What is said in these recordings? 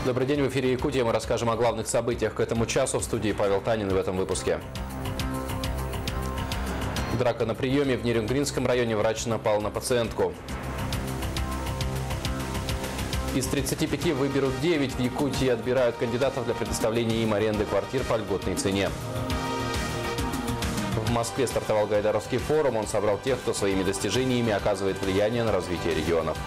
Добрый день, в эфире Якутия. Мы расскажем о главных событиях к этому часу. В студии Павел Танин в этом выпуске. Драка на приеме. В Нерюнгринском районе врач напал на пациентку. Из 35 выберут 9. В Якутии отбирают кандидатов для предоставления им аренды квартир по льготной цене. В Москве стартовал Гайдаровский форум. Он собрал тех, кто своими достижениями оказывает влияние на развитие регионов.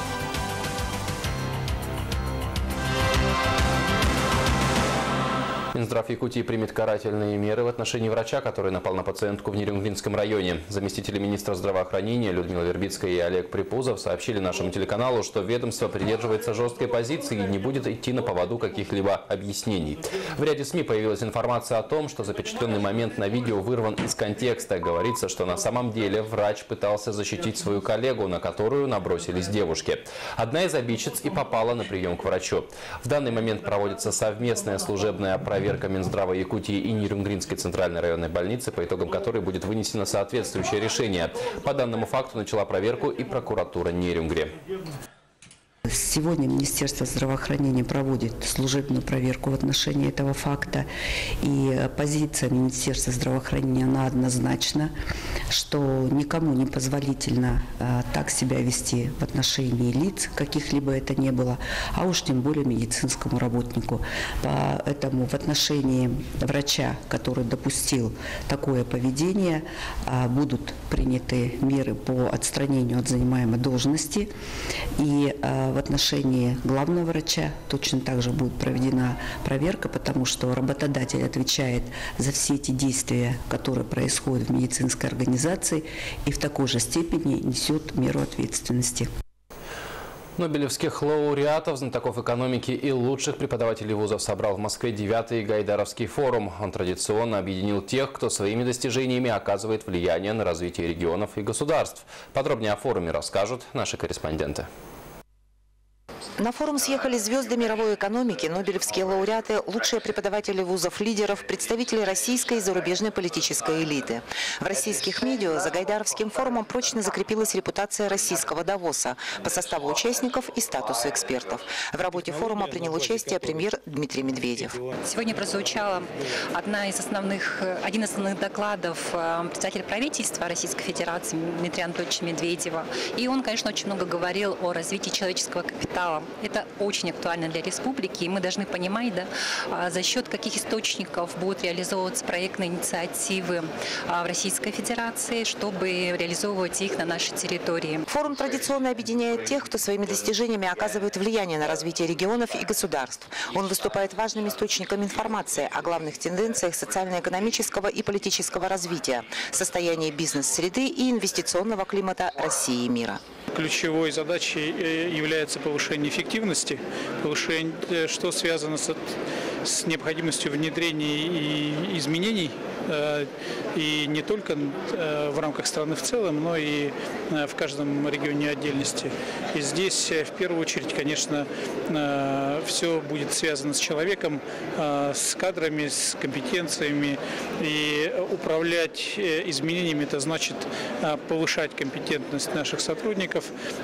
Минздрав Якутии примет карательные меры в отношении врача, который напал на пациентку в Нерюнгринском районе. Заместители министра здравоохранения Людмила Вербицкая и Олег Припузов сообщили нашему телеканалу, что ведомство придерживается жесткой позиции и не будет идти на поводу каких-либо объяснений. В ряде СМИ появилась информация о том, что запечатленный момент на видео вырван из контекста. Говорится, что на самом деле врач пытался защитить свою коллегу, на которую набросились девушки. Одна из обидчиц и попала на прием к врачу. В данный момент проводится совместная служебная проверка Минздрава Якутии и Нерюнгринской центральной районной больницы, по итогам которой будет вынесено соответствующее решение. По данному факту начала проверку и прокуратура Нерюнгри. Сегодня Министерство здравоохранения проводит служебную проверку в отношении этого факта. И позиция Министерства здравоохранения, она однозначна, что никому не позволительно так себя вести в отношении лиц, каких-либо это не было, а уж тем более медицинскому работнику. Поэтому в отношении врача, который допустил такое поведение, будут приняты меры по отстранению от занимаемой должности. И в отношении главного врача точно так же будет проведена проверка, потому что работодатель отвечает за все эти действия, которые происходят в медицинской организации, и в такой же степени несет меру ответственности. Нобелевских лауреатов, знатоков экономики и лучших преподавателей вузов собрал в Москве 9-й Гайдаровский форум. Он традиционно объединил тех, кто своими достижениями оказывает влияние на развитие регионов и государств. Подробнее о форуме расскажут наши корреспонденты. На форум съехали звезды мировой экономики, нобелевские лауреаты, лучшие преподаватели вузов, лидеров, представители российской и зарубежной политической элиты. В российских медиа за Гайдаровским форумом прочно закрепилась репутация российского Давоса по составу участников и статусу экспертов. В работе форума принял участие премьер Дмитрий Медведев. Сегодня прозвучал один из основных докладов председателя правительства Российской Федерации Дмитрия Анатольевича Медведева. И он, конечно, очень много говорил о развитии человеческого капитала. Это очень актуально для республики, и мы должны понимать, за счет каких источников будут реализовываться проектные инициативы в Российской Федерации, чтобы реализовывать их на нашей территории. Форум традиционно объединяет тех, кто своими достижениями оказывает влияние на развитие регионов и государств. Он выступает важным источником информации о главных тенденциях социально-экономического и политического развития, состоянии бизнес-среды и инвестиционного климата России и мира. Ключевой задачей является повышение эффективности, что связано с необходимостью внедрения и изменений, и не только в рамках страны в целом, но и в каждом регионе отдельности. И здесь, в первую очередь, конечно, все будет связано с человеком, с кадрами, с компетенциями. И управлять изменениями – это значит повышать компетентность наших сотрудников,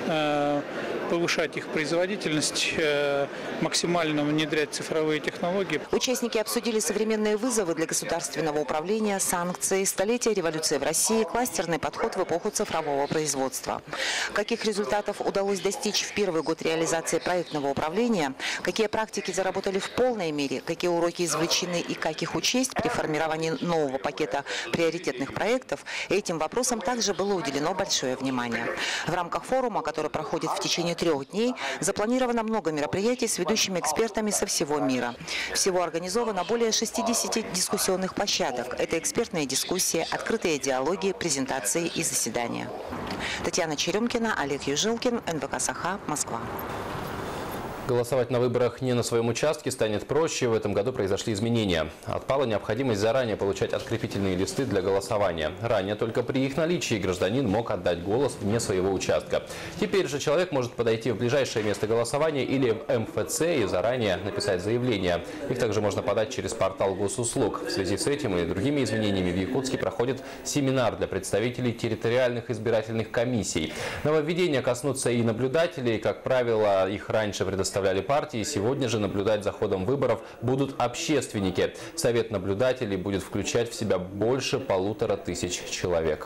повышать их производительность, максимально внедрять цифровые технологии. Участники обсудили современные вызовы для государственного управления, санкции, столетие революции в России, кластерный подход в эпоху цифрового производства. Каких результатов удалось достичь в первый год реализации проектного управления, какие практики заработали в полной мере, какие уроки извлечены и как их учесть при формировании нового пакета приоритетных проектов, этим вопросам также было уделено большое внимание. В рамках форума, который проходит в течение 3 дней, запланировано много мероприятий с ведущими экспертами со всего мира. Всего организовано более 60 дискуссионных площадок. Это экспертные дискуссии, открытые диалоги, презентации и заседания. Татьяна Черемкина, Олег Южилкин, НВК «Саха», Москва. Голосовать на выборах не на своем участке станет проще. В этом году произошли изменения. Отпала необходимость заранее получать открепительные листы для голосования. Ранее только при их наличии гражданин мог отдать голос вне своего участка. Теперь же человек может подойти в ближайшее место голосования или в МФЦ и заранее написать заявление. Их также можно подать через портал госуслуг. В связи с этим и другими изменениями в Якутске проходит семинар для представителей территориальных избирательных комиссий. Нововведения коснутся и наблюдателей. Как правило, их раньше предоставляли составляли партии. Сегодня же наблюдать за ходом выборов будут общественники. Совет наблюдателей будет включать в себя больше 1500 человек.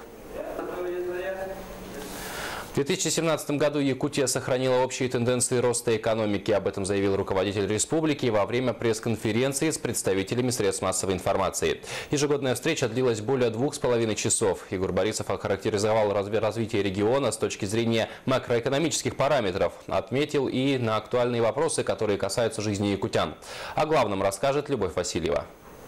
В 2017 году Якутия сохранила общие тенденции роста экономики. Об этом заявил руководитель республики во время пресс-конференции с представителями средств массовой информации. Ежегодная встреча длилась более 2,5 часов. Егор Борисов охарактеризовал развитие региона с точки зрения макроэкономических параметров. Отметил и на актуальные вопросы, которые касаются жизни якутян. О главном расскажет Любовь Васильева.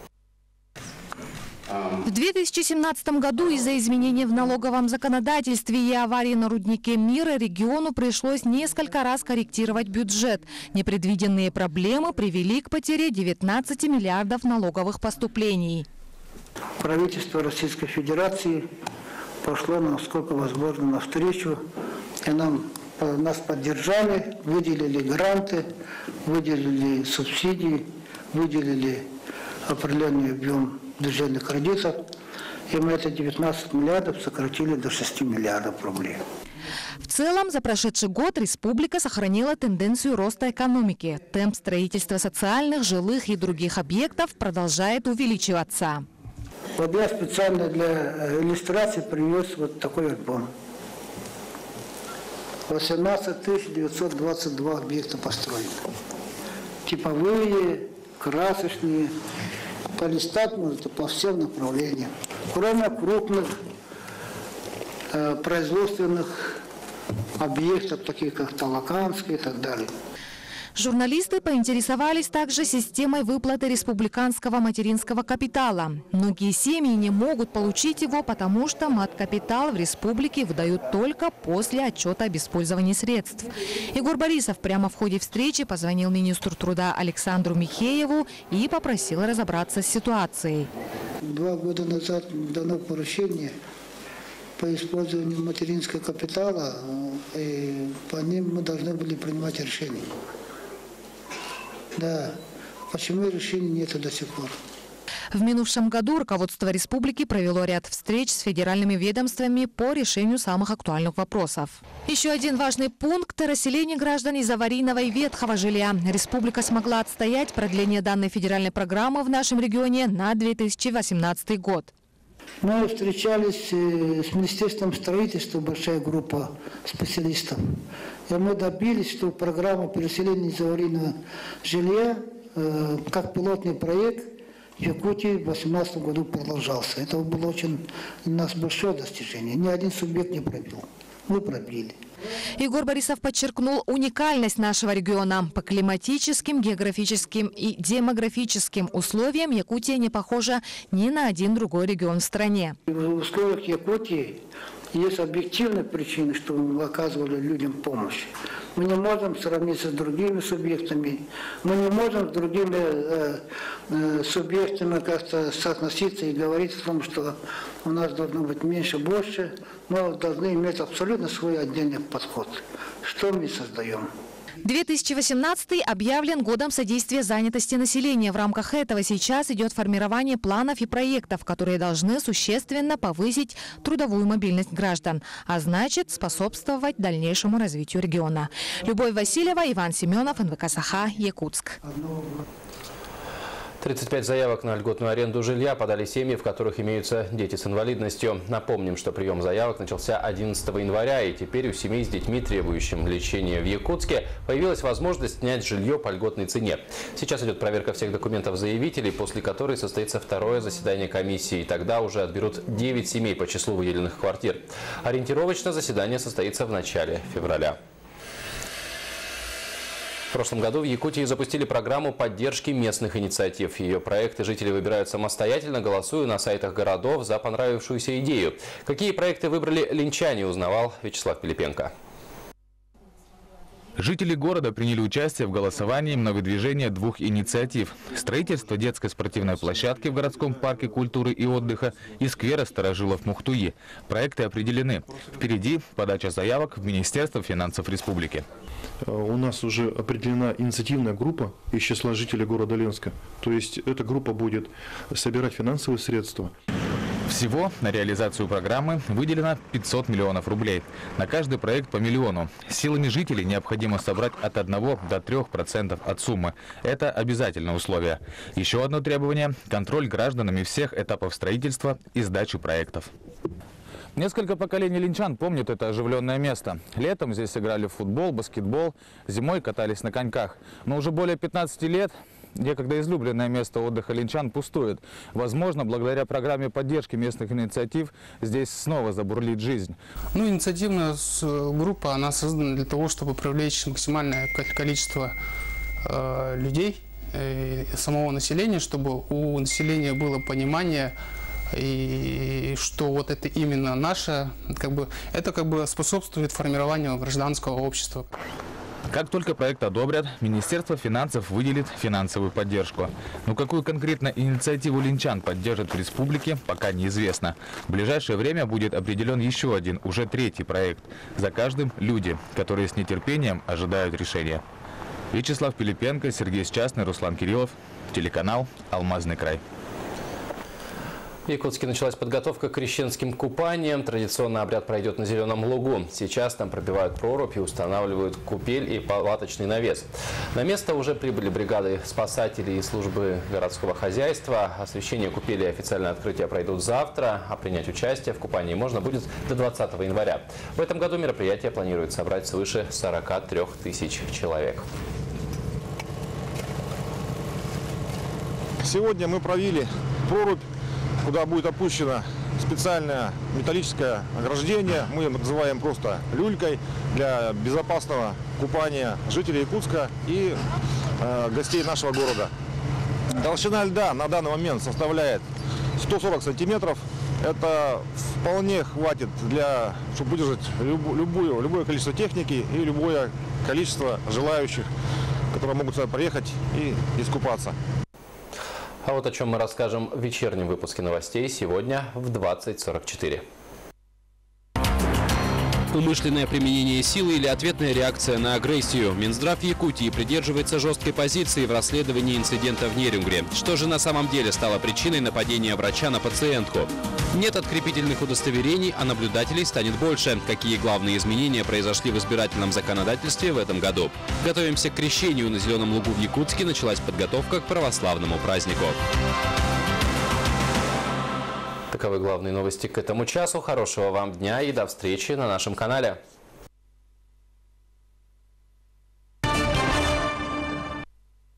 В 2017 году из-за изменений в налоговом законодательстве и аварии на руднике Мира региону пришлось несколько раз корректировать бюджет. Непредвиденные проблемы привели к потере 19 миллиардов налоговых поступлений. Правительство Российской Федерации пошло, насколько возможно, навстречу. И нас поддержали, выделили гранты, выделили субсидии, выделили определенный объем бюджетных кредитов, и мы эти 19 миллиардов сократили до 6 миллиардов рублей. В целом, за прошедший год республика сохранила тенденцию роста экономики. Темп строительства социальных, жилых и других объектов продолжает увеличиваться. Вот я специально для иллюстрации привез вот такой альбом. 18 922 объекта построены. Типовые, красочные. Полистать можно по всем направлениям, кроме крупных производственных объектов, таких как Талаканский и так далее. Журналисты поинтересовались также системой выплаты республиканского материнского капитала. Многие семьи не могут получить его, потому что маткапитал в республике выдают только после отчета об использовании средств. Егор Борисов прямо в ходе встречи позвонил министру труда Александру Михееву и попросил разобраться с ситуацией. 2 года назад дано поручение по использованию материнского капитала, и по ним мы должны были принимать решение. Да, почему решений нет до сих пор? В минувшем году руководство республики провело ряд встреч с федеральными ведомствами по решению самых актуальных вопросов. Еще один важный пункт – расселение граждан из аварийного и ветхого жилья. Республика смогла отстоять продление данной федеральной программы в нашем регионе на 2018 год. Мы встречались с Министерством строительства, большая группа специалистов. И мы добились, что программа переселения из аварийного жилья, как пилотный проект, в Якутии в 2018 году продолжался. Это было очень у нас большое достижение. Ни один субъект не пробил. Мы пробили. Егор Борисов подчеркнул уникальность нашего региона. По климатическим, географическим и демографическим условиям Якутия не похожа ни на один другой регион в стране. В условиях Якутии есть объективные причины, что мы оказывали людям помощь. Мы не можем сравниться с другими субъектами, мы не можем с другими субъектами как-то соотноситься и говорить о том, что у нас должно быть меньше, больше, но должны иметь абсолютно свой отдельный подход. Что мы создаем? 2018 объявлен годом содействия занятости населения. В рамках этого сейчас идет формирование планов и проектов, которые должны существенно повысить трудовую мобильность граждан, а значит способствовать дальнейшему развитию региона. Любовь Васильева, Иван Семенов, НВК Саха, Якутск. 35 заявок на льготную аренду жилья подали семьи, в которых имеются дети с инвалидностью. Напомним, что прием заявок начался 11 января, и теперь у семей с детьми, требующим лечения в Якутске, появилась возможность снять жилье по льготной цене. Сейчас идет проверка всех документов заявителей, после которой состоится второе заседание комиссии. Тогда уже отберут 9 семей по числу выделенных квартир. Ориентировочно заседание состоится в начале февраля. В прошлом году в Якутии запустили программу поддержки местных инициатив. Ее проекты жители выбирают самостоятельно, голосуя на сайтах городов за понравившуюся идею. Какие проекты выбрали линчане, узнавал Вячеслав Пилипенко. Жители города приняли участие в голосовании на выдвижение 2 инициатив – строительство детской спортивной площадки в городском парке культуры и отдыха и сквера старожилов Мухтуи. Проекты определены. Впереди подача заявок в Министерство финансов республики. У нас уже определена инициативная группа из числа жителей города Ленска. То есть эта группа будет собирать финансовые средства. Всего на реализацию программы выделено 500 миллионов рублей. На каждый проект по миллиону. Силами жителей необходимо собрать от 1 до 3% от суммы. Это обязательное условие. Еще одно требование – контроль гражданами всех этапов строительства и сдачи проектов. Несколько поколений линчан помнят это оживленное место. Летом здесь играли в футбол, баскетбол, зимой катались на коньках. Но уже более 15 лет некогда излюбленное место отдыха линчан пустует. Возможно, благодаря программе поддержки местных инициатив здесь снова забурлит жизнь. Инициативная группа, она создана для того, чтобы привлечь максимальное количество людей, самого населения, чтобы у населения было понимание, и что вот это именно наше, это способствует формированию гражданского общества. Как только проект одобрят, Министерство финансов выделит финансовую поддержку. Но какую конкретно инициативу линчан поддержит в республике, пока неизвестно. В ближайшее время будет определен еще один, уже 3-й проект. За каждым люди, которые с нетерпением ожидают решения. Вячеслав Пилипенко, Сергей Счастный, Руслан Кириллов. Телеканал «Алмазный край». В Якутске началась подготовка к крещенским купаниям. Традиционный обряд пройдет на Зеленом лугу. Сейчас там пробивают прорубь и устанавливают купель и палаточный навес. На место уже прибыли бригады спасателей и службы городского хозяйства. Освещение купели и официальное открытие пройдут завтра, а принять участие в купании можно будет до 20 января. В этом году мероприятие планирует собрать свыше 43 тысяч человек. Сегодня мы провели прорубь, куда будет опущено специальное металлическое ограждение. Мы его называем просто люлькой для безопасного купания жителей Якутска и гостей нашего города. Толщина льда на данный момент составляет 140 сантиметров. Это вполне хватит чтобы выдержать любое количество техники и любое количество желающих, которые могут сюда приехать и искупаться. А вот о чем мы расскажем в вечернем выпуске новостей сегодня в 20:44. Умышленное применение силы или ответная реакция на агрессию. Минздрав Якутии придерживается жесткой позиции в расследовании инцидента в Нерюнгре. Что же на самом деле стало причиной нападения врача на пациентку? Нет открепительных удостоверений, а наблюдателей станет больше. Какие главные изменения произошли в избирательном законодательстве в этом году? Готовимся к крещению. На Зеленом лугу в Якутске началась подготовка к православному празднику. Таковы главные новости к этому часу. Хорошего вам дня и до встречи на нашем канале.